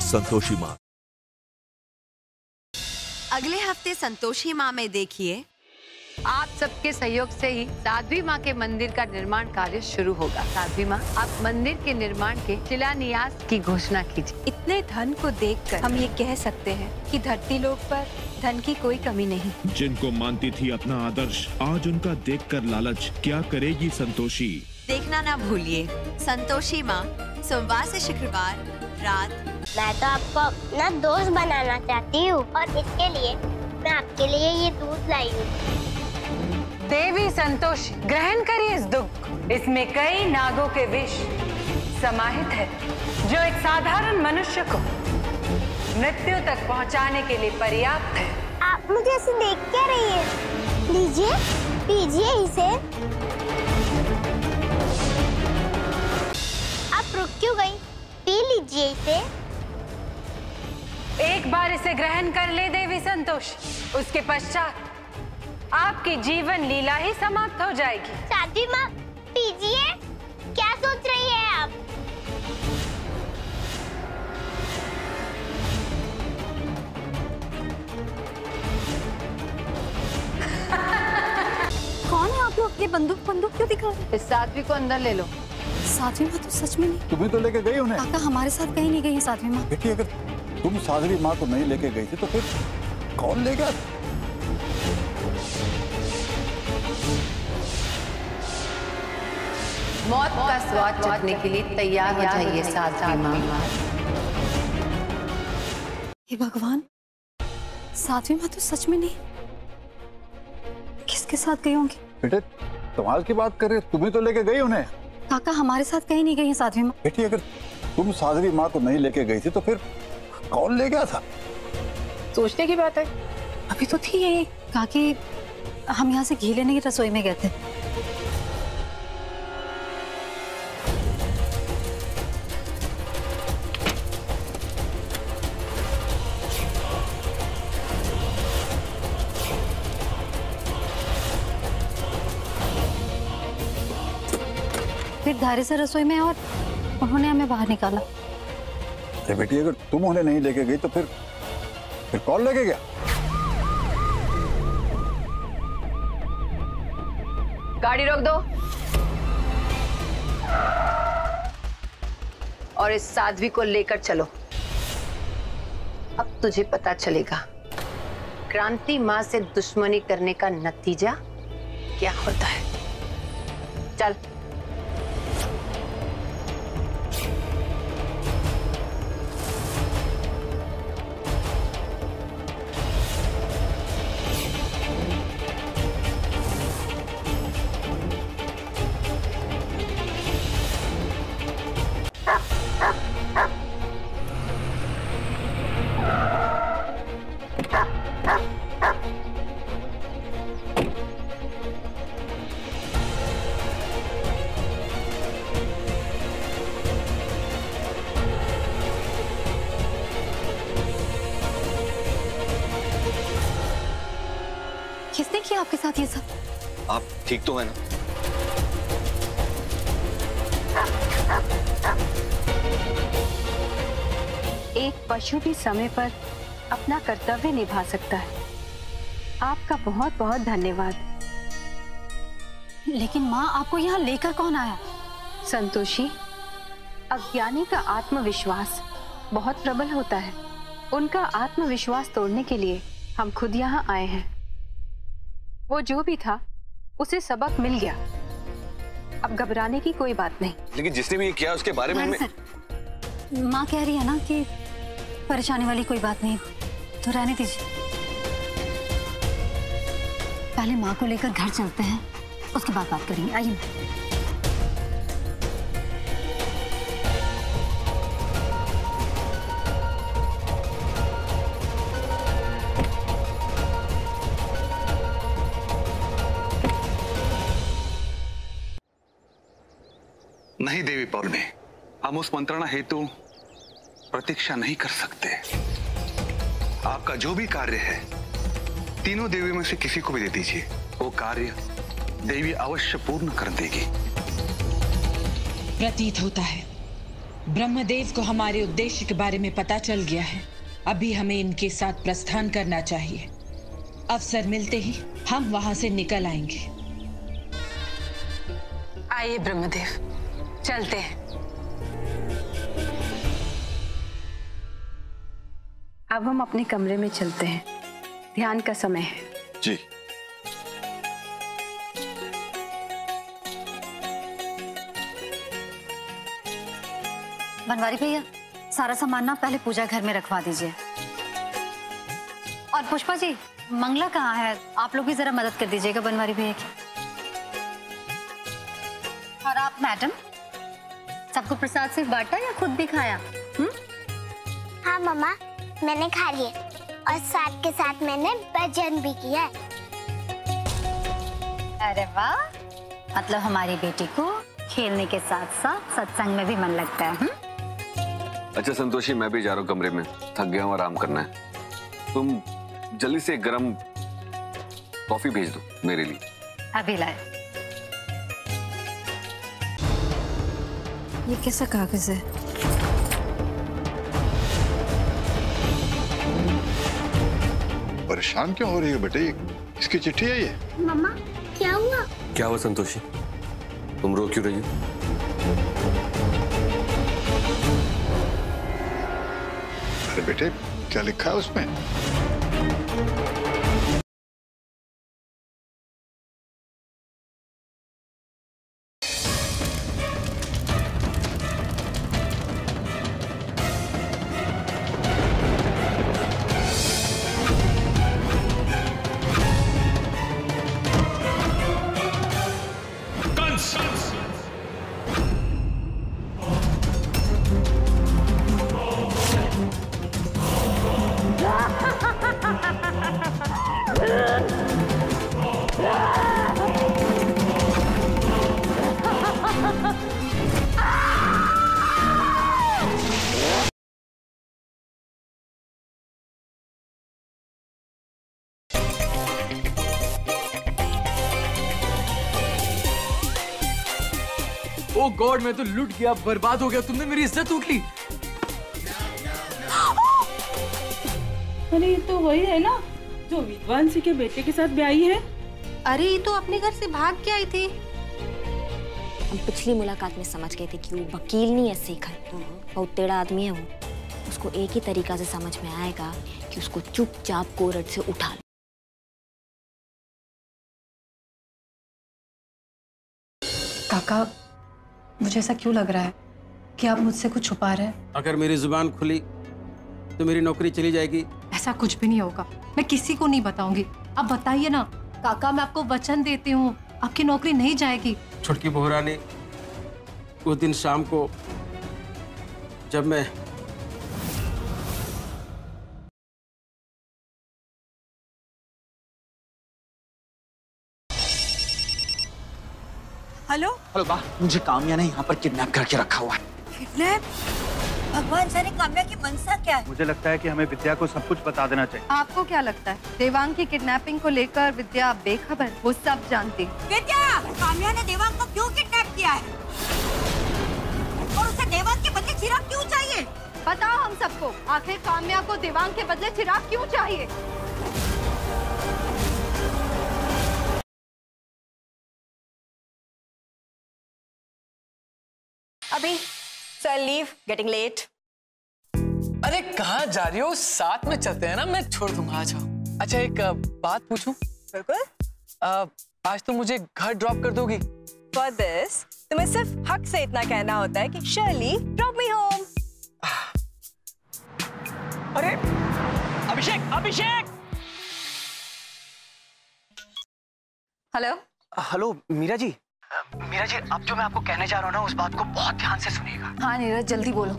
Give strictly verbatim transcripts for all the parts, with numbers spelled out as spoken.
संतोषी माँ। अगले हफ्ते संतोषी माँ में देखिए, आप सबके सहयोग से ही साध्वी माँ के मंदिर का निर्माण कार्य शुरू होगा। साध्वी माँ, आप मंदिर के निर्माण के शिलान्यास की घोषणा कीजिए। इतने धन को देखकर हम ये कह सकते हैं कि धरती लोक पर धन की कोई कमी नहीं। जिनको मानती थी अपना आदर्श, आज उनका देखकर लालच क्या करेगी संतोषी। देखना ना भूलिए संतोषी माँ, सोमवार से शुक्रवार रात। मैं तो आपको अपना दोस्त बनाना चाहती हूँ और इसके लिए मैं आपके लिए ये दूध लाई हूँ। देवी संतोषी, ग्रहण करिए इस दुग्ध। इसमें कई नागों के विष समाहित है जो एक साधारण मनुष्य को मृत्यु तक पहुंचाने के लिए पर्याप्त है। आप मुझे ऐसे देख क्या रही है? लीजिए, पीजिए इसे। आप रुक क्यों गई? पी लीजिए इसे। एक बार इसे ग्रहण कर ले देवी संतोषी, उसके पश्चात आपकी जीवन लीला ही समाप्त हो जाएगी। साध्वी माँ, पीजिए। क्या सोच रही है आप? कौन है आप लोग? ये बंदूक बंदूक क्यों दिखा रहे? इस साध्वी को अंदर ले लो। साध्वी माँ तो सच में नहीं। तुम्हें तो लेके गई उन्हें। काका हमारे साथ कहीं नहीं गई है साध्वी माँ। बेटी, अगर तुम साध्वी माँ को नहीं लेके गई थी तो फिर कौन ले गया? मौत का स्वाद चखने के लिए तैयार हो जाइए साध्वी माँ। हे भगवान, साध्वी माँ तो सच में नहीं। किसके साथ गई होंगी? बेटे, कमाल की बात कर रहे, तुम्हें तो लेके गई उन्हें। काका हमारे साथ कहीं नहीं गई है साध्वी माँ। बेटी, अगर तुम साध्वी माँ को नहीं लेके गई थी तो फिर कौन ले गया था? सोचने की बात है, अभी तो थी यही। काकी, हम यहाँ से घी लेने की रसोई में गए थे। फिर धारे से रसोई में और उन्होंने हमें बाहर निकाला। अरे बेटी, अगर तुम उन्हें नहीं लेके गई तो फिर फिर कौन लेके गया? गाड़ी रोक दो और इस साध्वी को लेकर चलो। अब तुझे पता चलेगा क्रांति माँ से दुश्मनी करने का नतीजा क्या होता है। चल। किसने किया आपके साथ ये सब? आप ठीक तो है ना? एक पशु भी समय पर अपना कर्तव्य निभा सकता है। आपका बहुत बहुत धन्यवाद। लेकिन माँ, आपको यहाँ लेकर कौन आया? संतोषी, अज्ञानी का आत्मविश्वास बहुत प्रबल होता है। उनका आत्मविश्वास तोड़ने के लिए हम खुद यहाँ आए हैं। वो जो भी था उसे सबक मिल गया। अब घबराने की कोई बात नहीं। लेकिन जिसने भी ये किया उसके बारे में हमें... माँ कह रही है ना कि परेशानी वाली कोई बात नहीं, तो रहने दीजिए। पहले माँ को लेकर घर चलते हैं, उसके बाद बात करेंगे। आइए। नहीं देवी पौर्णमी, हम उस मंत्रणा हेतु प्रतीक्षा नहीं कर सकते। आपका जो भी कार्य है तीनों देवियों में से किसी को भी दे दीजिए, वो कार्य देवी अवश्य पूर्ण कर देगी। प्रतीत होता है ब्रह्मदेव को हमारे उद्देश्य के बारे में पता चल गया है। अभी हमें इनके साथ प्रस्थान करना चाहिए। अवसर मिलते ही हम वहां से निकल आएंगे। आइए ब्रह्मदेव, चलते हैं। अब हम अपने कमरे में चलते हैं, ध्यान का समय है। जी। बनवारी भैया, सारा सामान ना पहले पूजा घर में रखवा दीजिए। और पुष्पा जी, मंगला कहाँ है? आप लोग भी जरा मदद कर दीजिएगा बनवारी भैया की। और आप मैडम, सबको प्रसाद सिर्फ बांटा या खुद भी खाया? हुँ? हाँ मम्मा, मैंने खा लिया और साथ के साथ मैंने भजन भी किया। अरे वाह, मतलब हमारी बेटी को खेलने के साथ साथ सत्संग में भी मन लगता है। हुँ? अच्छा संतोषी, मैं भी जा रहा हूँ कमरे में, थक गया हूँ, आराम करना है। तुम जल्दी से गरम कॉफी भेज दो मेरे लिए। अभी लाए। ये कैसा कागज है? परेशान क्यों हो रही हो बेटे? इसकी चिट्ठी है ये। मम्मा, क्या हुआ? क्या हुआ संतोषी, तुम रो क्यों रही हो? अरे बेटे, क्या लिखा है उसमें? ओ गॉड, मैं तो लुट गया, बर्बाद हो गया। तुमने मेरी इज्जत लूट ली। अरे ये तो वही है ना जो विद्वान सिंह के बेटे के साथ ब्याही है। अरे ये तो अपने घर से भाग के आई थी। हम पिछली मुलाकात में समझ गए थे कि वो वकील नहीं है शेखर, बहुत टेढ़ा आदमी है वो। उसको एक ही तरीका से समझ में आएगा कि उसको चुपचाप कोर्ट से उठा लो। काका, मुझे ऐसा क्यों लग रहा है कि आप मुझसे कुछ छुपा रहे हैं? अगर मेरी जुबान खुली तो मेरी नौकरी चली जाएगी। ऐसा कुछ भी नहीं होगा, मैं किसी को नहीं बताऊंगी। आप बताइए ना काका, मैं आपको वचन देती हूँ, आपकी नौकरी नहीं जाएगी। छुटकी बहुरानी, उस दिन शाम को जब मैं हेलो हेलो बा, मुझे काम्या ने यहाँ पर किडनैप करके रखा हुआ है। किडनैप? भगवान जाने काम्या की मनसा क्या है? मुझे लगता है कि हमें विद्या को सब कुछ बता देना चाहिए। आपको क्या लगता है देवांग की किडनैपिंग को लेकर विद्या बेखबर? वो सब जानती। विद्या, काम्या ने देवांग को क्यों किडनैप किया है? और उसे देवांग के बदले चिराग क्यों चाहिए? बताओ हम सबको, आखिर काम्या को देवांग के बदले चिराग क्यों चाहिए? अभी सर लीव, गेटिंग लेट। अरे कहाँ जा रही हो? साथ में चलते हैं ना, मैं छोड़ दूंगा, आ जाओ। अच्छा एक uh, बात पूछूं? बिल्कुल। uh, आज तो मुझे घर ड्रॉप कर दोगी? For this, तुम्हें सिर्फ हक से इतना कहना होता है कि शर्ली ड्रॉप मी होम। अरे अभिषेक, अभिषेक! Hello hello Meera ji. मीरा जी, अब जो मैं आपको कहने जा रहा हूँ ना, उस बात को बहुत ध्यान से सुनिएगा। हाँ नीरज, जल्दी बोलो।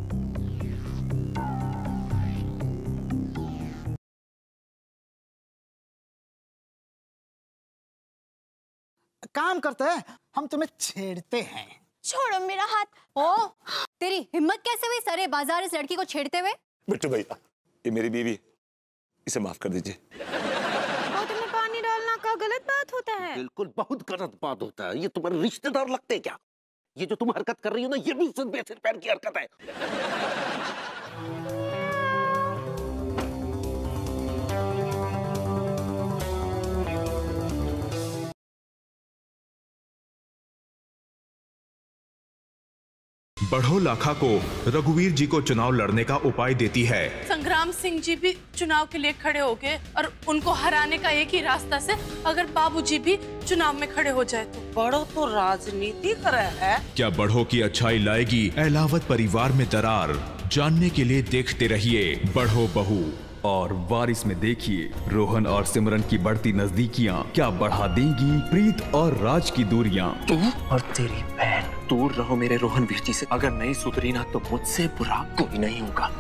काम करते हैं, हम तुम्हें छेड़ते हैं। छोड़ो मेरा हाथ। ओ, तेरी हिम्मत कैसे हुई सारे बाजार इस लड़की को छेड़ते हुए? बिट्टू भैया, ये मेरी बीवी, इसे माफ कर दीजिए। बोतल में पानी डालना का गलत बात होता है? बिल्कुल बहुत गलत बात होता है। ये तुम्हारे रिश्तेदार लगते क्या? ये जो तुम हरकत कर रही हो ना, ये भी सिर पैर की हरकत है। बढ़ो लाखा को रघुवीर जी को चुनाव लड़ने का उपाय देती है। संग्राम सिंह जी भी चुनाव के लिए खड़े हो गए और उनको हराने का एक ही रास्ता से अगर बाबूजी भी चुनाव में खड़े हो जाए तो। बड़ो तो राजनीति कर है। क्या बढ़ो की अच्छाई लाएगी एलावत परिवार में दरार? जानने के लिए देखते रहिए बढ़ो बहू। और वारिस में देखिए रोहन और सिमरन की बढ़ती नजदीकियां क्या बढ़ा देंगी प्रीत और राज की दूरियां। तू और तेरी बहन दूर रहो मेरे रोहन वीर जी से। अगर नहीं सुधरी ना तो मुझसे बुरा कोई नहीं होगा।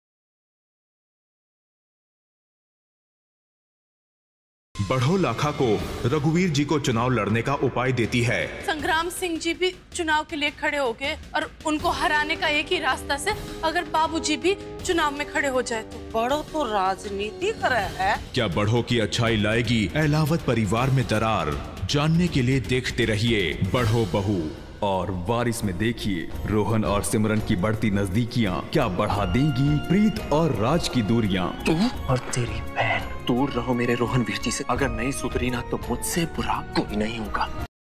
बढ़ो लाखा को रघुवीर जी को चुनाव लड़ने का उपाय देती है। संग्राम सिंह जी भी चुनाव के लिए खड़े हो गए और उनको हराने का एक ही रास्ता से अगर बाबूजी भी चुनाव में खड़े हो जाए तो। बड़ो तो राजनीति कर है। क्या बढ़ो की अच्छाई लाएगी एलावत परिवार में दरार? जानने के लिए देखते रहिए बढ़ो बहू। और वारिस में देखिए रोहन और सिमरन की बढ़ती नजदीकियां क्या बढ़ा देंगी प्रीत और राज की दूरियां। तू और तेरी बहन दूर रहो मेरे रोहन वीर जी से। अगर नहीं सुधरी ना तो मुझसे बुरा कोई नहीं होगा।